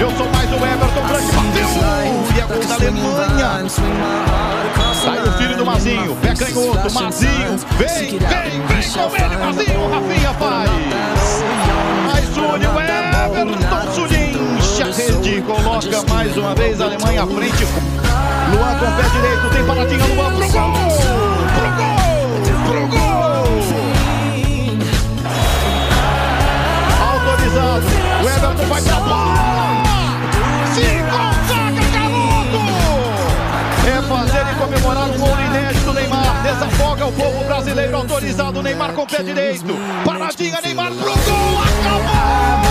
Eu sou mais o Everton, grande bateu. E é gol da Alemanha. Sai o filho do Mazinho, pé canhoto, Mazinho. Vem com ele, Mazinho. Rafinha faz. Mais Júlio, Everton, Sulim. A rede coloca mais uma vez a Alemanha à frente. Luan com o pé direito, tem Paratinga, Luan pro gol! Pro gol! Autorizado, o Everton vai pra bola! Se consagra, garoto! É fazer e comemorar o gol inédito do Neymar. Desafoga o povo brasileiro, autorizado, Neymar com o pé direito. Paradinha, Neymar pro gol! Acabou!